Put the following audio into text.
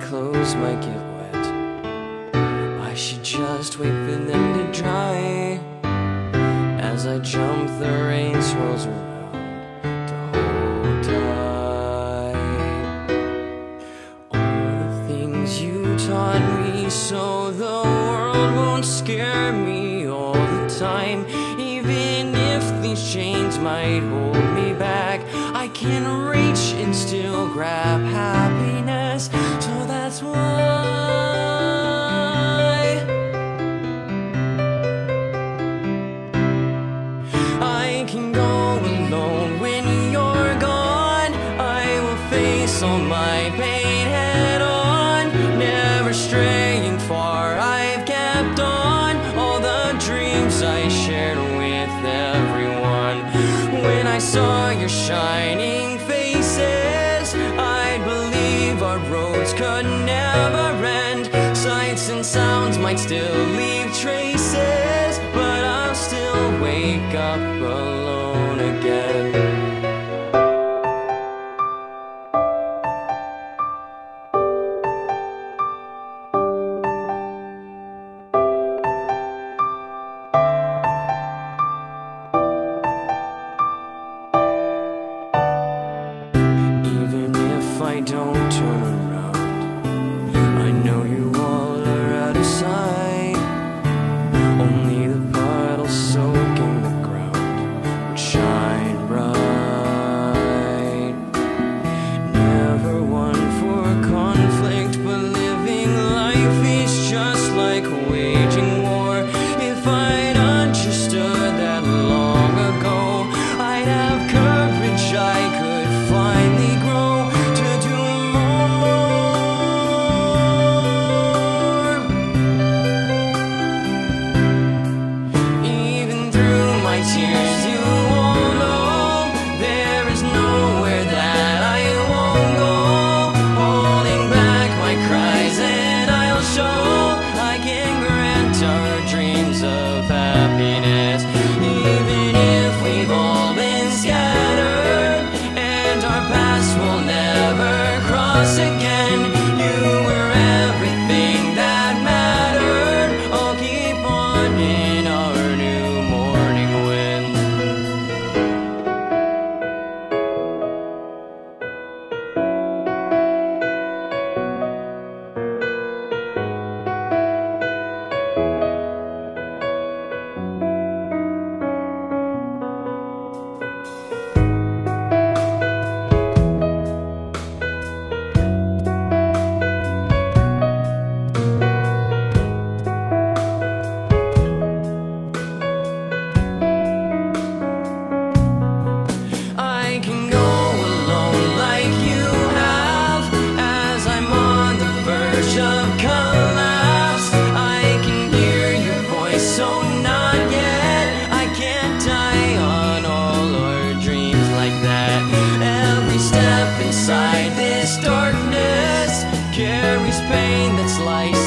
clothes might get wet. I should just wait for them to dry. As I jump, the rain swirls around to hold tight. All the things you taught me, so the world won't scare me all the time. Even if these chains might hold me back, I can reach and still grab happiness. So that's why I can go alone when you're gone. I will face all my pain head on, never straying far. I've kept on all the dreams I shared with everyone. When I saw your shining faces, I'd believe our roads could never end. Sights and sounds might still leave traces, but I'll still wake up alone again. I don't turn around, I know you all are out of sight. Only the puddles soaking the ground would shine bright. Never one for conflict, but living life is just like waging war. If I'd understood that long ago, I'd have courage I could finally grow. Tears, you won't know there is nowhere that I won't go. Holding back my cries and I'll show I can grant our dreams of happiness. Even if we've all been scattered and our paths will never cross again, you were everything that mattered. I'll keep on in our new morning wind. Inside this darkness carries pain that's like